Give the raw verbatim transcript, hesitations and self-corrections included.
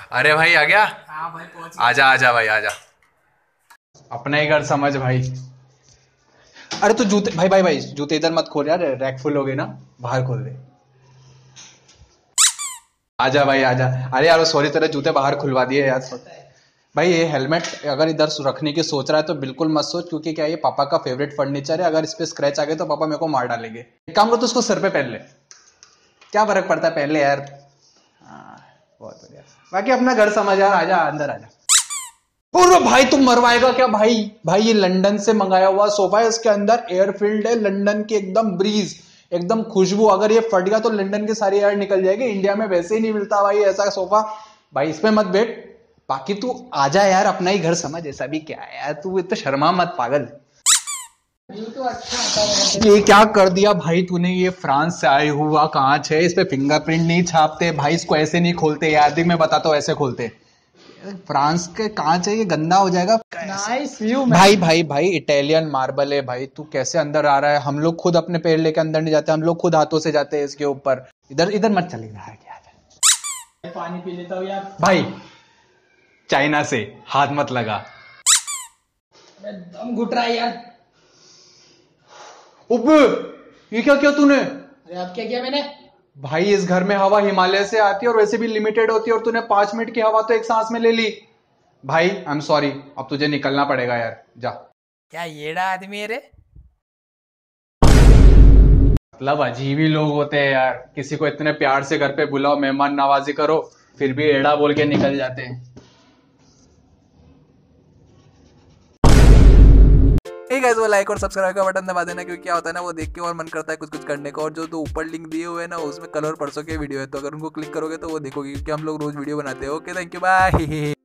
अरे भाई आ गया। हाँ भाई पहुंच आजा आजा भाई आजा। अपना ही घर समझ भाई। अरे तू जूते भाई भाई भाई जूते इधर मत खोल यार, रैक फुल हो गए ना, बाहर खोल दे। आजा भाई आजा। अरे यार सॉरी, तेरे जूते बाहर खुलवा दिए यार। भाई ये हेलमेट अगर इधर रखने की सोच रहा है तो बिल्कुल मत सोच, क्योंकि क्या ये पापा का फेवरेट फर्नीचर है। अगर इस पे स्क्रैच आ गए तो पापा मेरे को मार डालेंगे। एक काम कर, तो उसको सर पे पहन ले, क्या फर्क पड़ता है, पहन ले यार। हाँ, बहुत बढ़िया। बाकी अपना घर समझ यार, आजा अंदर आजा। और भाई तुम मरवाएगा क्या भाई? भाई ये लंदन से मंगाया हुआ सोफा है, इसके अंदर एयर फील्ड है, लंदन की एकदम ब्रीज, एकदम खुशबू। अगर ये फट गया तो लंदन की सारी एयर निकल जाएगी। इंडिया में वैसे ही नहीं मिलता भाई ऐसा सोफा। भाई इसमें मत बैठ। बाकी तू आजा यार, अपना ही घर समझ, ऐसा भी क्या है यार, तू इतना शर्मा मत पागल। ये तो अच्छा आता है। ये क्या कर दिया भाई तूने? ये फ्रांस से आया हुआ कांच है, इस पे फिंगरप्रिंट नहीं छापते भाई, इसको ऐसे नहीं खोलते यार। देख मैं बताता हूँ ऐसे खोलते। फ्रांस के कांच है, ये गंदा हो जाएगा। नाइस व्यू भाई भाई भाई इटालियन मार्बल है भाई, तू कैसे अंदर आ रहा है? हम लोग खुद अपने पैर लेके अंदर नहीं जाते, हम लोग खुद हाथों से जाते हैं इसके ऊपर। इधर इधर मत चलेगा क्या? पानी पी लेता हूँ यार। भाई चाइना से हाथ मत लगा। दम घुट रहा है यार। उप, ये क्या किया तूने? अरे अब क्या किया मैंने? भाई इस घर में हवा हिमालय से आती है और वैसे भी लिमिटेड होती है, और तूने पांच मिनट की हवा तो एक सांस में ले ली। भाई आई एम सॉरी, अब तुझे निकलना पड़ेगा यार, जा। क्या येड़ा आदमी है रे? मतलब अजीब ही लोग होते हैं यार, किसी को इतने प्यार से घर पे बुलाओ, मेहमान नवाजी करो, फिर भी एड़ा बोल के निकल जाते हैं। ठीक है, वो लाइक और सब्सक्राइब का बटन दबा देना, क्योंकि क्या होता है ना, वो देख के और मन करता है कुछ कुछ करने का। और जो तो ऊपर लिंक दिए हुए हैं ना, उसमें कल और परसों के वीडियो है, तो अगर उनको क्लिक करोगे तो वो देखोगे, क्योंकि हम लोग रोज वीडियो बनाते हैं। Okay, thank you, bye.